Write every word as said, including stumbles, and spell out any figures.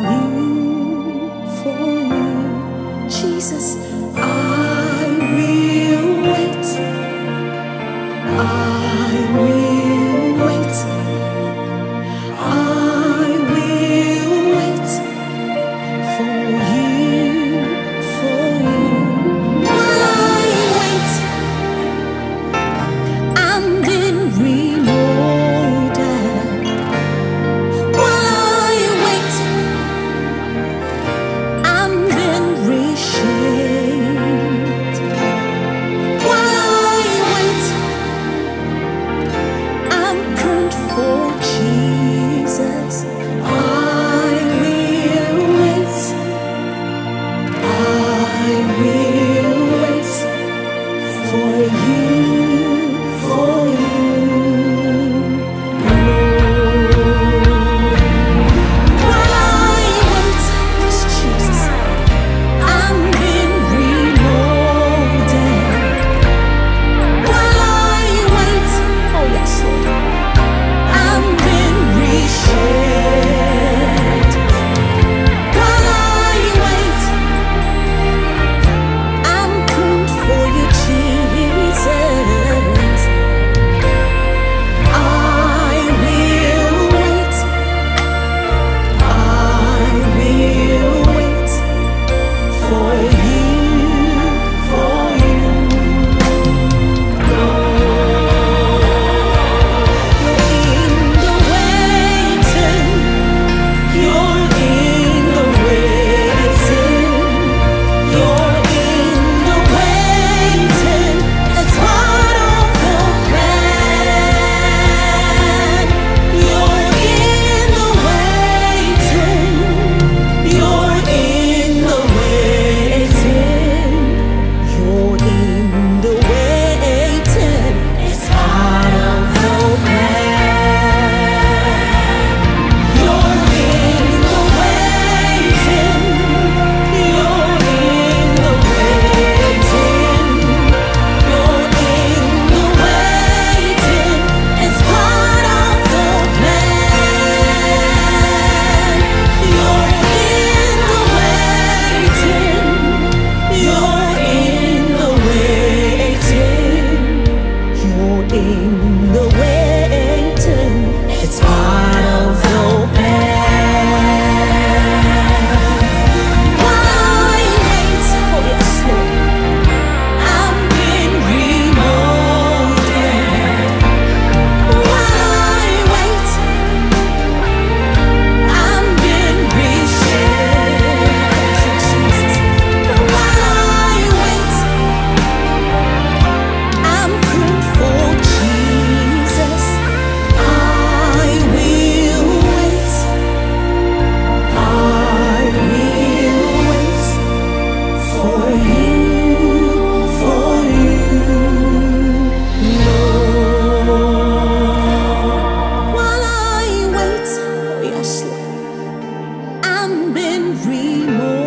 you, for you, Jesus. I will wait. I will wait. I will wait for you, for you. While I wait, I'm being remolded. While I wait, I'm being reshaped. While I wait, I'm pruned for Jesus. I will wait. I will wait for you, for you, Lord. While I wait, yes, Jesus, I'm being remolded. While I wait, oh yes, Lord, I'm being reshaped. While I wait, I'm pruned for you, Jesus. I will wait. I will wait for you, for you, Lord. You're in the waiting. You're in the waiting. You're in the waiting. It's part of the plan. You're in the waiting. You're in the waiting. You're in the waiting. It's part of the plan. You're in the waiting. You're in the waiting. You're in the waiting. It's part of the plan. You're in the waiting. You're in the waiting. You're in the waiting. It's part of the plan. While I wait, oh yes, Lord, I'm being remolded. While I wait, I'm being reshaped. Jesus. While I wait, I'm pruned for Jesus. I will wait. I will wait for you, for you, Lord. While I wait, oh yes, Lord, I'm being removed.